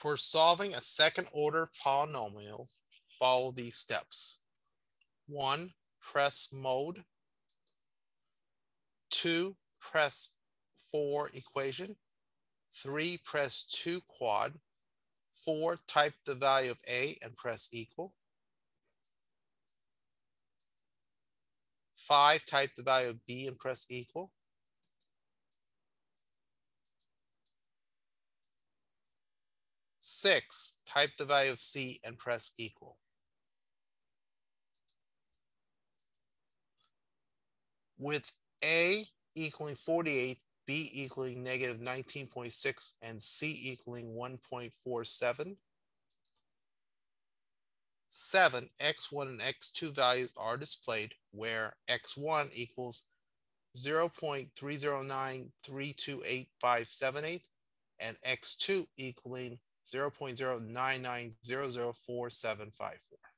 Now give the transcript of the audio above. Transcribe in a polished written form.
For solving a second order polynomial, follow these steps. 1. Press mode. 2. Press 4 equation. 3. Press 2 quad. 4. Type the value of A and press equal. 5. Type the value of B and press equal. 6. Type the value of C and press equal. With A equaling 48, B equaling negative 19.6, and C equaling 1.47, 7. X1 and X2 values are displayed, where X1 equals 0.309328578 and X2 equaling 0.099004754.